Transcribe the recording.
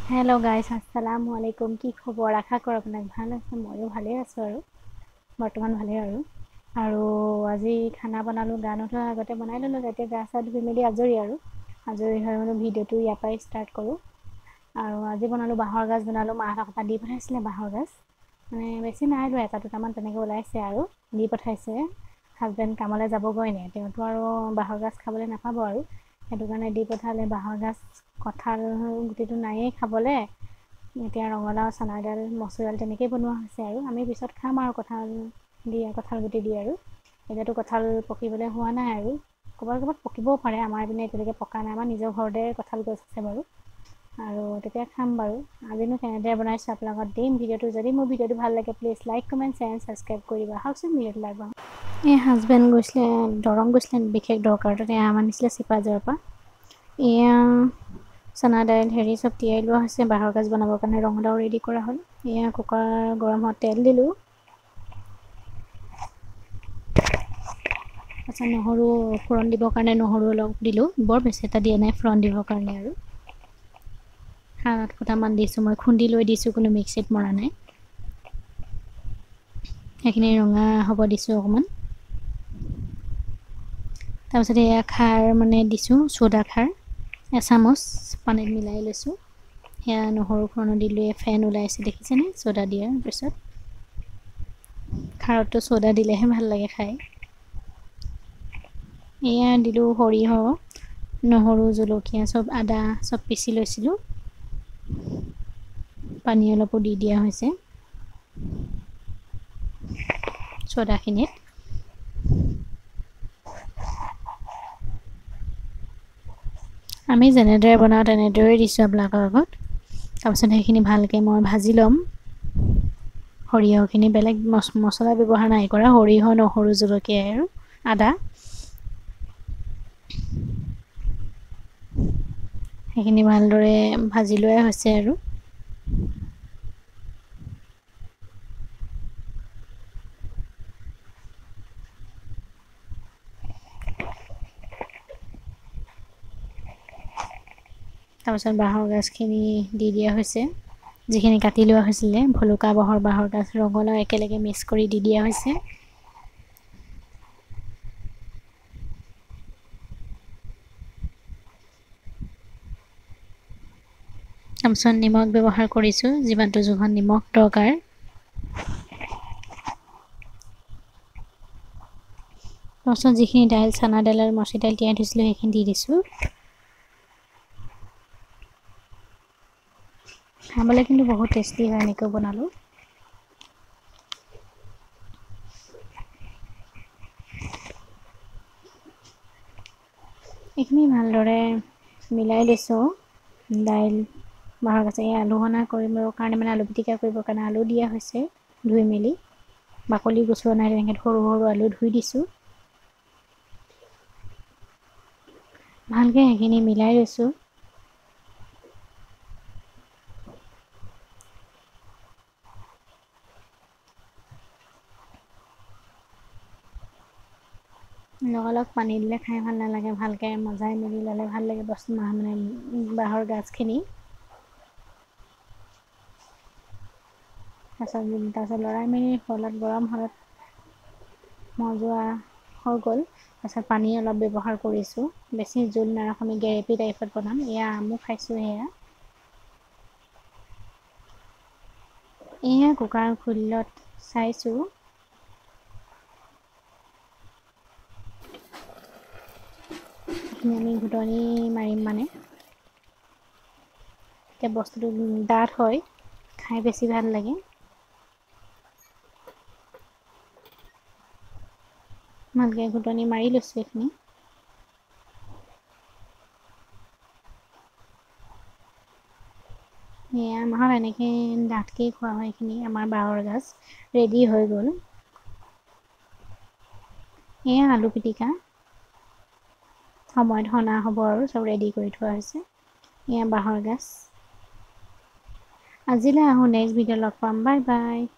hello guys अस्सलामु आलैकुम কি খবৰ আশা কৰো আপোনাক ভাল আছে ময়ো ভালে আছো আৰু বৰ্তমান ভালে আৰু আজি খানা বনালো গান উঠাৰ আগতে বনাই ললো যাতে গা চা ধুই মেলি আজৰি হৈ মানে ভিডিওটো ইয়াৰ পৰাই ষ্টাৰ্ট কৰো আৰু আজি বনালো বাঁহৰ গাজ বনালো মাহঁতক কথা দি পঠাইছিলে বাঁহৰ গাজ মানে বেছি নাই আৰু এটা দুটামান তেনেকৈ ওলাইছে আৰু দি পঠাইছে হাজবেণ্ড কামলৈ যাবগৈ নে তেওঁতো আৰু বাঁহৰ গাজ খাবলৈ নাপাব আৰু সেইটো কাৰণে দি পঠালে বাঁহৰ গাজ কঁঠাল গুটিটো নায়েই খাবলে এতিয়া ৰঙালাও চানাডাল মচুৰডাল তেনেকৈ বনোৱা হৈছে আৰু আমি পিছত খাম আৰু কঁঠাল গুটি দি আৰু এতিয়াতো কঁঠাল পকিবলৈ হোৱা নাই আৰু ক'ৰবাত পকিবও পাৰে আমাৰ পিনে এতিয়ালৈকে পকা নাই আমাৰ নিজৰ ঘৰতে কঁঠাল গছ আছে বাৰু আৰু তেতিয়া খাম বাৰু আজিনো কেনেদৰে বনাইছোঁ আপোনালোকক দিম ভিডিওটো যদি মোৰ ভিডিওটো ভাল লাগে please like comment share and subscribe কৰিবা আহকচোন ভিডিওটো আগবাঢ়ো এই হাজবেণ্ড গৈছিলে দৰং গৈছিলে বিশেষ দৰকাৰতে আমাৰ নিছিলে চিপাঝাৰৰ পৰা এয়া চানা দাইল হেৰি চব তিয়াই লোৱা হৈছে বাঁহৰ গাজ বনাবৰ কাৰণে ৰঙালাও ৰেডি কৰা হ'ল এয়া কুকাৰ গৰম হোৱাত তেল দিলোঁ তাৰপিছত নহৰু ফোৰণ দিবৰ কাৰণে নহৰু অলপ দিলোঁ বৰ বেছি এটা দিয়া নাই ফোৰণ দিবৰ কাৰণে আৰু 7-8 ফুটামান দিছোঁ মই খুন্দি লৈ দিছোঁ কোনো মিক্সিত মৰা নাই সেইখিনি ৰঙা হ'ব দিছোঁ অকণমান তাৰপিছত এয়া খাৰ মানে দিছোঁ চ'ডা খাৰ এচামুচ পানীত মিলাই লৈছোঁ সেয়া নহৰু ফোৰণ দিলোঁ ফেন ওলাইছে দেখিছেনে চ'ডা দিয়াৰ পিছত খাৰতটো চ'ডা দিলেহে ভাল লাগে খাই এয়া দিলোঁ সৰিয়হ নহৰু জলকীয়া চব আদা চব পিচি লৈছিলোঁ পানী অলপো দি দিয়া হৈছে চ'ডাখিনিত আমি যেনেদৰে বনাওঁ তেনেদৰে দিছোঁ আপোনালোকৰ আগত তাৰপিছত সেইখিনি ভালকৈ মই ভাজি ল'ম সৰিয়হখিনি বেলেগ মছলা ব্যৱহাৰ নাই কৰা সৰিয়হ নহৰু জলকীয়া আৰু আদা সেইখিনি ভালদৰে ভাজি লোৱাই হৈছে আৰু তাৰপিছত বাঁহৰ গাজখিনি দি দিয়া হৈছে যিখিনি কাটি লোৱা হৈছিলে ভলুকা বাঁহৰ গাজ ৰঙালাও একেলগে মিক্স কৰি দি দিয়া হৈছে তাৰপিছত নিমখ ব্যৱহাৰ কৰিছোঁ যিমানটো জোখত নিমখ দৰকাৰ তাৰপিছত যিখিনি দাইল চানা দাইল আৰু মচুৰ দাইল তিয়াই থৈছিলোঁ সেইখিনি দি দিছোঁ খাবলৈ কিন্তু বহুত টেষ্টি হয় এনেকৈ বনালোঁ এইখিনি ভালদৰে মিলাই লৈছোঁ দাইল বাঁহৰ গাজ এই আলু সনা কৰিবৰ কাৰণে মানে আলু পিটিকা কৰিবৰ কাৰণে আলু দিয়া হৈছে ধুই মেলি বাকলি গুচোৱা নাই তেনেকৈ সৰু সৰু আলু ধুই দিছোঁ ভালকৈ সেইখিনি মিলাই লৈছোঁ লগালগ পানী দিলে খাই ভাল নালাগে ভালকৈ মজাই মেলি ল'লে ভাল লাগে বস্তু মানে বাঁহৰ গাজখিনি তাৰপিছত লৰাই মেলি শলাত গৰম হ'লত মজোৱা হৈ গ'ল তাৰপিছত পানী অলপ ব্যৱহাৰ কৰিছোঁ বেছি জোল নাৰাখোঁ আমি গ্ৰেভি টাইপত বনাম এয়া আমো খাইছোঁ এয়া কুকাৰ খুলিলত চাইছোঁ এইখিনি আমি ঘুটনি মাৰিম মানে এতিয়া বস্তুটো ডাঠ হয় খাই বেছি ভাল লাগে ভালকৈ ঘুটনি মাৰি লৈছোঁ এইখিনি এয়া আমাৰ এনেকৈ ডাঠকৈ খোৱা হয় এইখিনি আমাৰ বাঁহৰ গাজ ৰেডি হৈ গ'ল এয়া আলু পিটিকা সময়ত সনা হ'ব আৰু চব ৰেডি কৰি থোৱা হৈছে এয়া বাঁহৰ গাজ আজিলৈ আহোঁ নেক্সট ভিডিঅ' লগ পাম বাই বাই